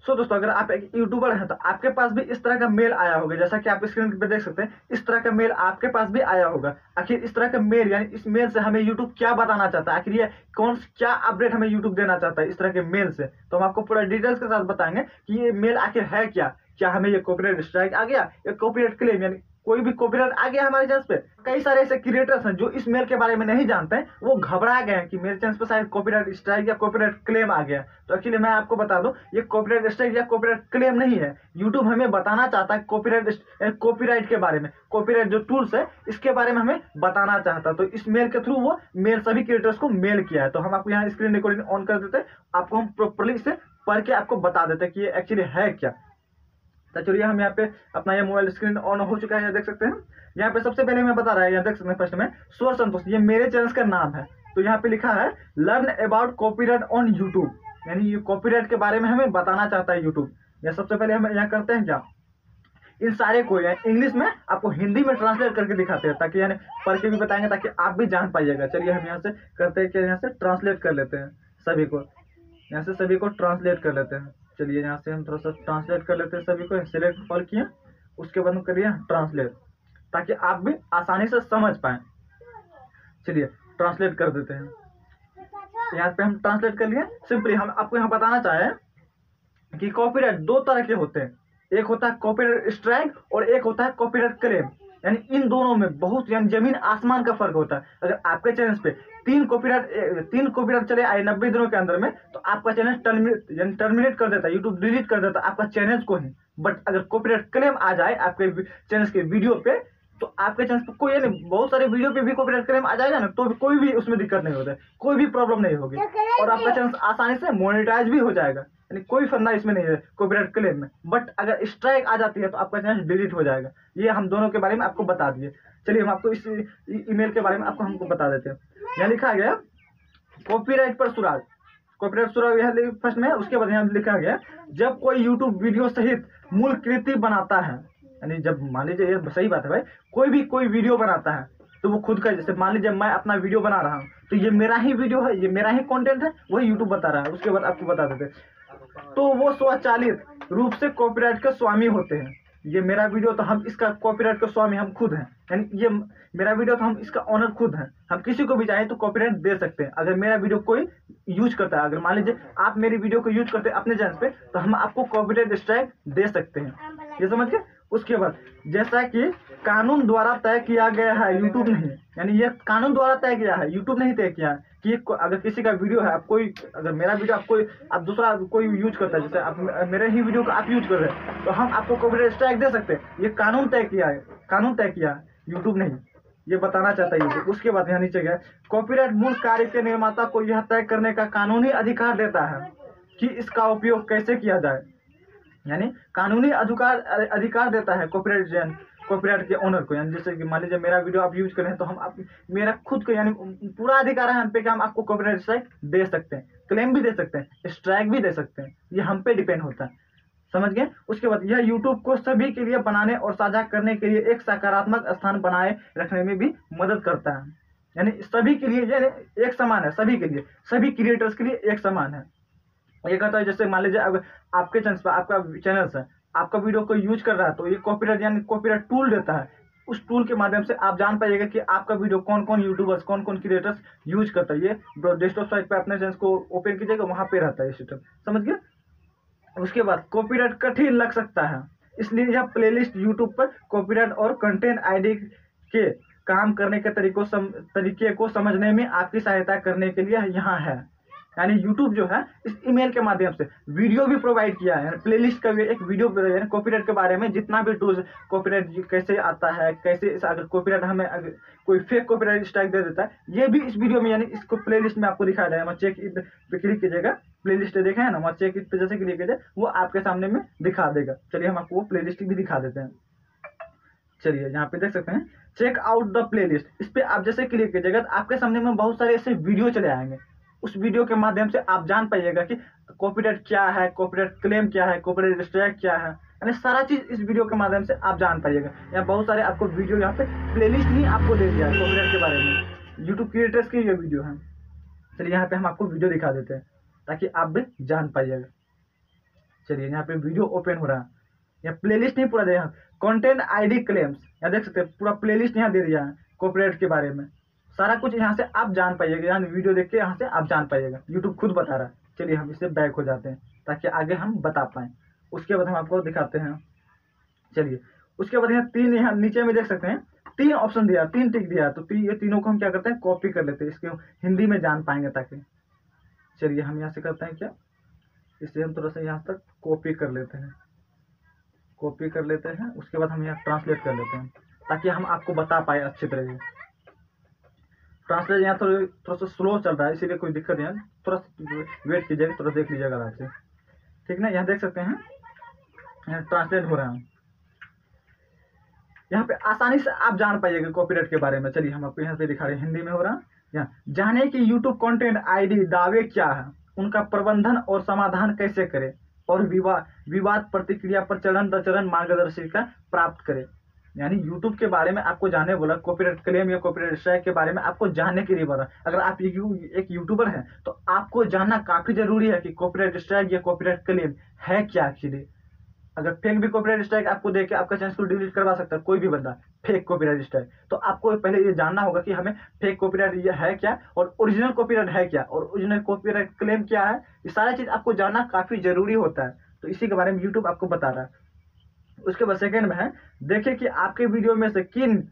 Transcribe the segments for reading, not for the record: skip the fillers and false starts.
सो दोस्तों, अगर आप एक यूट्यूबर हैं तो आपके पास भी इस तरह का मेल आया होगा, जैसा कि आप स्क्रीन पे देख सकते हैं, इस तरह का मेल आपके पास भी आया होगा। आखिर इस तरह का मेल, यानी इस मेल से हमें यूट्यूब क्या बताना चाहता है, आखिर ये क्या अपडेट हमें यूट्यूब देना चाहता है इस तरह के मेल से, तो हम आपको पूरा डिटेल्स के साथ बताएंगे कि ये मेल आखिर है क्या हमें ये कॉपीराइट स्ट्राइक आ गया, या कॉपीराइट क्लेम, यानी कोई भी कॉपीराइट आ गया हमारे चैनल पे। कई सारे ऐसे क्रिएटर्स हैं जो इस मेल के बारे में नहीं जानते हैं, वो घबरा गए हैं कि मेरे चैनल पे शायद कॉपीराइट स्ट्राइक या कॉपीराइट क्लेम आ गया। तो एक्चुअली मैं आपको बता दूं, ये कॉपीराइट स्ट्राइक या कॉपीराइट क्लेम नहीं है। यूट्यूब हमें बताना चाहता है कॉपीराइट के बारे में, कॉपीराइट जो टूल्स है इसके बारे में हमें बताना चाहता है। तो इस मेल के थ्रू वो मेल सभी क्रिएटर्स को मेल किया है। तो हम आपको यहाँ स्क्रीन रिकॉर्डिंग ऑन कर देते हैं, आपको हम प्रॉपरली इसे पढ़ के आपको बता देते हैं कि ये एक्चुअली है क्या। तो चलिए, हम यहाँ पे अपना ये मोबाइल स्क्रीन ऑन हो चुका है, देख सकते हैं। यहाँ पे सबसे पहले मैं बता रहा है, यहाँ देख सकते हैं फर्स्ट में स्वर संतोष, ये मेरे चैनल का नाम है। तो यहाँ पे लिखा है learn about copyright on YouTube, यानी ये कॉपीराइट के बारे में हमें बताना चाहता है यूट्यूब। या सबसे पहले हम यहाँ करते हैं क्या, इन सारे को इंग्लिश में आपको हिंदी में ट्रांसलेट करके दिखाते हैं, ताकि यानी पढ़ के भी बताएंगे ताकि आप भी जान पाइएगा। चलिए हम यहाँ से करते हैं कि यहाँ से ट्रांसलेट कर लेते हैं सभी को, यहाँ से सभी को ट्रांसलेट कर लेते हैं। चलिए यहाँ से हम थोड़ा सा ट्रांसलेट कर लेते हैं सभी को, सिलेक्ट ऑल किए, उसके बाद हम करिए ट्रांसलेट, ताकि आप भी आसानी से समझ पाए। चलिए ट्रांसलेट कर देते हैं, यहाँ पे हम ट्रांसलेट कर लिए। सिंपली हम आपको यहाँ बताना चाहें कि कॉपीराइट दो तरह के होते हैं, एक होता है कॉपीराइट स्ट्राइक और एक होता है कॉपीराइट क्लेम। यानी इन दोनों में बहुत यानी जमीन आसमान का फर्क होता है। अगर आपके चैनल पे तीन कॉपीराइट चले आए 90 दिनों के अंदर में, तो आपका चैनल टर्मिनेट कर देता है, यूट्यूब डिलीट कर देता है आपका चैनल को ही। बट अगर कॉपीराइट क्लेम आ जाए आपके चैनल के वीडियो पे, तो आपके चैनल पे कोई, यानी बहुत सारे वीडियो पे भी कॉपीराइट क्लेम आ जाएगा ना, तो कोई भी उसमें दिक्कत नहीं होता है, कोई भी प्रॉब्लम नहीं होगी, और आपका चैनल आसानी से मोनेटाइज भी हो जाएगा। यानी कोई फंदा इसमें नहीं है कॉपीराइट क्लेम में। बट अगर स्ट्राइक आ जाती है तो आपका चैनल डिलीट हो जाएगा। ये हम दोनों के बारे में आपको बता दिए। चलिए हम आपको इस ईमेल के बारे में आपको हमको बता देते हैं। यहाँ लिखा गया कॉपीराइट पर सुराग, कॉपीराइट सुराग यहाँ फर्स्ट में, उसके बाद यहाँ लिखा गया जब कोई यूट्यूब वीडियो सहित मूल कृति बनाता है, यानी जब मान लीजिए, ये सही बात है भाई, कोई वीडियो बनाता है तो वो खुद का, जैसे मान लीजिए मैं अपना वीडियो बना रहा हूँ तो ये मेरा ही वीडियो है, ये मेरा ही कंटेंट है, वही यूट्यूब बता रहा है। उसके बाद आपको बता देते तो वो स्वचालित रूप से कॉपीराइट के स्वामी होते हैं। ये मेरा वीडियो तो हम इसका कॉपीराइट के स्वामी हम खुद हैं, यानी ये मेरा वीडियो तो हम इसका ऑनर खुद हैं। हम किसी को भी चाहें तो कॉपीराइट दे सकते हैं। अगर मेरा वीडियो कोई यूज करता है, अगर मान लीजिए आप मेरी वीडियो को यूज करते हैं अपने चैनल पे, तो हम आपको कॉपीराइट स्ट्राइक दे सकते हैं। ये समझ गए। उसके बाद जैसा कि कानून द्वारा तय किया गया है, यूट्यूब नहीं, यानी ये कानून द्वारा तय किया है, यूट्यूब नहीं तय किया है कि अगर किसी का वीडियो है, आप कोई, अगर मेरा वीडियो आप दूसरा कोई यूज करता है, जैसे आप मेरे ही वीडियो को आप यूज कर रहे हैं, तो हम आपको कॉपीराइट स्ट्राइक दे सकते हैं। ये कानून तय किया है, यूट्यूब नहीं, ये बताना चाहता है यूट्यूब। उसके बाद यहाँ नीचे गया कॉपीराइट मूल कार्य के निर्माता को यह तय करने का कानूनी अधिकार देता है कि इसका उपयोग कैसे किया जाए, यानी कानूनी अधिकार देता है कॉपीराइट के ओनर को। यानी जैसे कि मान लीजिए मेरा वीडियो आप यूज कर रहे हैं, तो हम आप मेरा खुद को, यानी पूरा अधिकार है हम पे कि हम आपको कॉपीराइट स्ट्राइक दे सकते हैं, क्लेम भी दे सकते हैं, स्ट्राइक भी दे सकते हैं। ये हम पे डिपेंड होता है, समझ गए। उसके बाद यह यूट्यूब को सभी के लिए बनाने और साझा करने के लिए एक सकारात्मक स्थान बनाए रखने में भी मदद करता है। यानी सभी के लिए, यानी एक समान है, सभी के लिए, सभी क्रिएटर्स के लिए एक समान है। ये कहता है जैसे मान लीजिए अगर आपके चैनल पर, आपका चैनल है, आपका वीडियो को यूज कर रहा है, तो ये कॉपीराइट यानी कॉपीराइट टूल देता है। उस टूल के माध्यम से आप जान पाइएगा कि आपका वीडियो कौन कौन यूट्यूबर्स, कौन कौन क्रिएटर्स यूज करता है। ये डेस्कटॉप साइट पे अपने चैनल को ओपन कीजिएगा, वहां पे रहता है ये सिस्टम, समझ गए। उसके बाद कॉपीराइट कठिन लग सकता है, इसलिए यह प्लेलिस्ट यूट्यूब पर कॉपीराइट और कंटेंट आईडी के काम करने के तरीके को समझने में आपकी सहायता करने के लिए यहाँ है। यानी यूट्यूब जो है इस ईमेल के माध्यम से वीडियो भी प्रोवाइड किया है, प्लेलिस्ट का भी एक वीडियो, यानी कॉपीराइट के बारे में जितना भी टूल्स, कॉपीराइट कैसे आता है, कैसे अगर कॉपीराइट हमें अगर कोई फेक कॉपीराइट स्ट्राइक दे देता है, ये भी इस वीडियो में, यानी इसको प्लेलिस्ट में आपको दिखाया जाएगा। चेक इट पे क्लिक कीजिएगा, प्लेलिस्ट देखा है ना, वहाँ चेक इट पे जैसे क्लिक कीजिए वो आपके सामने में दिखा देगा। चलिए हम आपको वो प्लेलिस्ट भी दिखा देते हैं। चलिए यहाँ पे देख सकते हैं चेक आउट द प्लेलिस्ट, इस पे आप जैसे क्लिक कीजिएगा तो आपके सामने में बहुत सारे ऐसे वीडियो चले आएंगे। उस वीडियो के माध्यम से आप जान पाइएगा कि कॉपीराइट क्या है, कॉपीराइट क्लेम क्या है, कॉपीराइट स्ट्राइक क्या है, यानी सारा चीज इस वीडियो के माध्यम से आप जान पाइएगा। यहाँ बहुत सारे आपको वीडियो, यहाँ पे प्लेलिस्ट ही आपको दे दिया है कॉपीराइट के बारे में, यूट्यूब क्रिएटर्स की ये वीडियो है। चलिए यहाँ पे हम आपको वीडियो दिखा देते हैं ताकि आप भी जान पाइएगा। चलिए यहाँ पे वीडियो ओपन हो रहा है, यहाँ प्लेलिस्ट नहीं पूरा दिया, कंटेंट आईडी क्लेम्स यहाँ देख सकते हैं, पूरा प्लेलिस्ट यहाँ दे दिया है कॉपीराइट के बारे में, सारा कुछ यहाँ से आप जान पाइएगा, यहाँ वीडियो देख के यहाँ से आप जान पाइएगा, यूट्यूब खुद बता रहा है। चलिए हम इससे बैक हो जाते हैं ताकि आगे हम बता पाएँ। उसके बाद हम आपको दिखाते हैं। चलिए उसके बाद यहाँ तीन, यहाँ नीचे में देख सकते हैं 3 ऑप्शन दिया, 3 टिक दिया, तो ये तीनों को हम क्या करते हैं, कॉपी कर लेते हैं, इसके हिंदी में जान पाएंगे ताकि। चलिए हम यहाँ से करते हैं क्या, इसे हम थोड़ा सा यहाँ तक कॉपी कर लेते हैं, कॉपी कर लेते हैं। उसके बाद हम यहाँ ट्रांसलेट कर लेते हैं ताकि हम आपको बता पाए अच्छी तरह से। ट्रांसलेट यहाँ थोड़ा सा स्लो चल रहा है, इसीलिए कोई दिक्कत नहीं है, थोड़ा सा वेट कीजिएगा, थोड़ा देख लीजिएगा आराम से, ठीक ना। यहाँ देख सकते हैं यहाँ ट्रांसलेट हो रहा है, यहाँ पे आसानी से आप जान पाइएगा कॉपीराइट के बारे में। चलिए हम आपको यहाँ पे दिखा रहे हैं, हिंदी में हो रहा है। यहाँ जाने कि यूट्यूब कंटेंट आईडी दावे क्या है, उनका प्रबंधन और समाधान कैसे करें, और विवाद प्रतिक्रिया पर चरण दर चरण मार्गदर्शिका प्राप्त करें। यानी यूट्यूब के बारे में आपको जानने बोला, कॉपीराइट क्लेम या कॉपीराइट स्ट्राइक के बारे में आपको जानने के लिए बोला। अगर आप एक यूट्यूबर हैं तो आपको जानना काफी जरूरी है कि कॉपीराइट स्ट्राइक या कॉपीराइट क्लेम है क्या एक्चुअली। अगर फेक भी कॉपीराइट स्ट्राइक आपको देके आपका चैनल को डिलीट करवा सकता है कोई भी बंदा, फेक कॉपीराइट स्ट्राइक, तो आपको पहले ये जानना होगा कि हमें फेक कॉपीराइट ये है क्या और ओरिजिनल कॉपीराइट है क्या और ओरिजिनल कॉपीराइट क्लेम क्या है। ये सारा चीज आपको जानना काफी जरूरी होता है, तो इसी के बारे में यूट्यूब आपको बता रहा है। उसके बाद सेकेंड में है, देखिए कि आपके वीडियो में से किन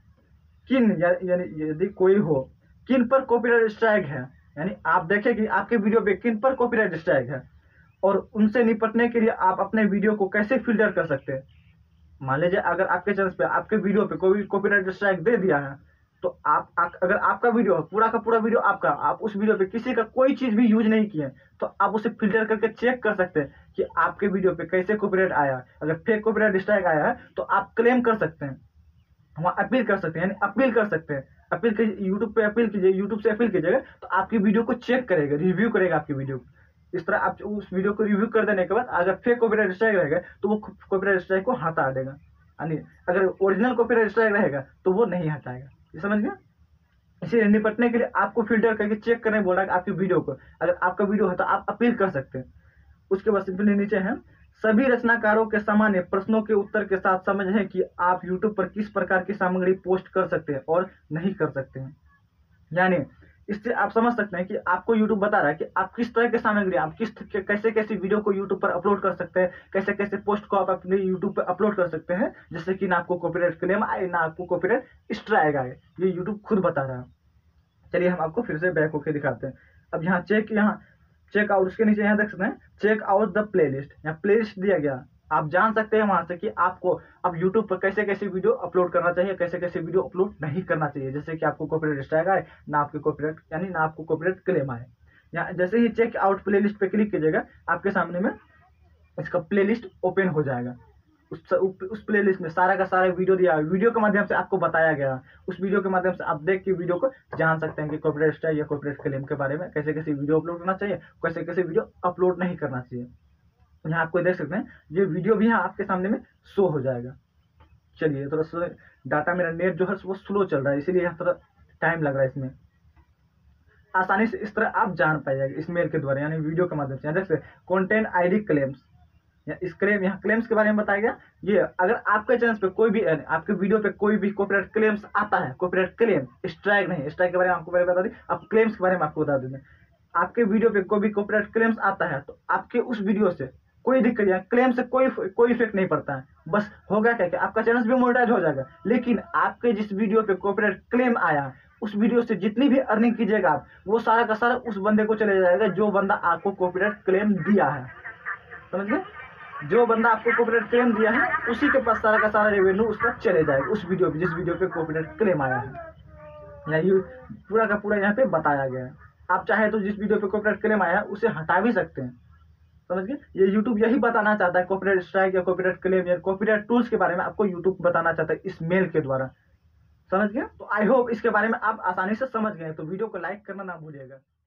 यानी यदि कोई हो किन पर कॉपीराइट स्ट्राइक है, यानी आप देखें कि आपके वीडियो पे किन पर कॉपीराइट स्ट्राइक है और उनसे निपटने के लिए आप अपने वीडियो को कैसे फिल्टर कर सकते हैं। मान लीजिए अगर आपके चैनल पे आपके वीडियो पे कोई कॉपीराइट स्ट्राइक दे दिया है, तो अगर आपका वीडियो पूरा का पूरा वीडियो आपका, आप उस वीडियो पे किसी का कोई चीज भी यूज नहीं किए, तो आप उसे फिल्टर करके चेक कर सकते हैं कि आपके वीडियो पे कैसे कॉपीराइट आया। अगर फेक कॉपीराइट स्ट्राइक आया है तो आप क्लेम कर सकते हैं, वहाँ अपील कर सकते हैं, यानी अपील कर सकते हैं। अपील कीजिए, यूट्यूब पे अपील कीजिए, यूट्यूब से अपील कीजिएगा तो आपकी वीडियो को चेक करेगा, रिव्यू करेगा आपकी वीडियो को। इस तरह आप उस वीडियो को रिव्यू कर देने के बाद अगर फेक कॉपीराइट स्ट्राइक रहेगा तो वो कॉपीराइट स्ट्राइक को हटा देगा, यानी अगर ओरिजिनल कॉपीराइट स्ट्राइक रहेगा तो वो नहीं हटाएगा। ये समझ गया। इसे निपटने के लिए आपको फिल्टर करके चेक करने बोला कि आपकी वीडियो को, अगर आपका वीडियो है तो आप अपील कर सकते हैं। उसके बाद सिंपली नीचे है, सभी रचनाकारों के सामान्य प्रश्नों के उत्तर के साथ समझें कि आप यूट्यूब पर किस प्रकार की सामग्री पोस्ट कर सकते हैं और नहीं कर सकते हैं। यानी इससे आप समझ सकते हैं कि आपको यूट्यूब बता रहा है कि आप किस तरह की सामग्री, आप कैसे कैसी वीडियो को यूट्यूब पर अपलोड कर सकते हैं, कैसे कैसे पोस्ट को आप अपने यूट्यूब पर अपलोड कर सकते हैं जिससे कि ना आपको कॉपीराइट क्लेम आए ना आपको कॉपीराइट स्ट्राइक आए। ये यूट्यूब खुद बता रहा है। चलिए हम आपको फिर से बैक होकर दिखाते हैं। अब यहाँ चेक आउट, उसके नीचे यहाँ देख सकते हैं चेक आउट द प्लेलिस्ट, यहाँ प्लेलिस्ट दिया गया। आप जान सकते हैं वहां से कि आपको अब यूट्यूब पर कैसे कैसे वीडियो अपलोड करना चाहिए, कैसे कैसे वीडियो अपलोड नहीं करना चाहिए, जैसे कि आपको कॉपीराइट स्ट्राइक आए ना आपके कॉपीराइट यानी ना आपको कॉपीराइट क्लेम आए। यहाँ जैसे ही चेक आउट प्लेलिस्ट पे क्लिक कीजिएगा आपके सामने में इसका प्लेलिस्ट ओपन हो जाएगा। उस प्लेलिस्ट में सारा का सारा वीडियो दिया, वीडियो के माध्यम से आपको बताया गया। उस वीडियो के माध्यम से आप देख के वीडियो को जान सकते हैं कि कॉपीराइट स्ट्राइक या कॉपीराइट क्लेम के बारे में कैसे कैसे वीडियो अपलोड करना चाहिए, कैसे कैसे वीडियो अपलोड नहीं करना चाहिए। यहाँ आपको देख सकते हैं ये वीडियो भी यहाँ आपके सामने में शो हो जाएगा। चलिए थोड़ा सा डाटा, मेरा नेट जो है वो स्लो चल रहा है इसीलिए यहाँ थोड़ा टाइम लग रहा है। इसमें आसानी से इस तरह आप जान पाइएगा इस मेल के द्वारा, यानी वीडियो के माध्यम से। यहाँ देख सकते कंटेंट आईडी क्लेम्स, इस क्लेम, यहाँ क्लेम्स के बारे में बताया गया। ये अगर आपके चैनल पे कोई भी, आपके वीडियो पे कोई भी कॉपीराइट क्लेम्स आता है, कॉपीराइट क्लेम, स्ट्राइक नहीं, स्ट्राइक के बारे में आपको पहले बता दी, अब क्लेम्स के बारे में आपको बता देंगे। आपके वीडियो पे कोई भी कॉपीराइट क्लेम्स आता है तो आपके उस वीडियो से कोई दिक्कत नहीं, क्लेम से कोई इफेक्ट नहीं पड़ता है। बस होगा क्या कि आपका चैनल भी मोनेटाइज हो जाएगा, लेकिन आपके जिस वीडियो पे कॉपीराइट क्लेम आया उस वीडियो से जितनी भी अर्निंग कीजिएगा आप, वो सारा का सारा उस बंदे को चले जाएगा जो बंदा आपको कॉपीराइट क्लेम दिया है। समझ गए, जो बंदा आपको कॉपीराइट क्लेम दिया है उसी के पास सारा का सारा रेवेन्यू उसका चले जाएगा, उस वीडियो पे जिस वीडियो पे कॉपीराइट क्लेम आया है। यही पूरा का पूरा यहाँ पे बताया गया है। आप चाहे तो जिस वीडियो पे कॉपीराइट क्लेम आया है उसे हटा भी सकते हैं। समझ गए, ये यूट्यूब यही बताना चाहता है, कॉपीराइट स्ट्राइक या कॉपीराइट क्लेम या कॉपीराइट टूल्स के बारे में आपको यूट्यूब बताना चाहता है इस मेल के द्वारा। समझ गए, तो आई होप इसके बारे में आप आसानी से समझ गए। तो वीडियो को लाइक करना ना भूलिएगा।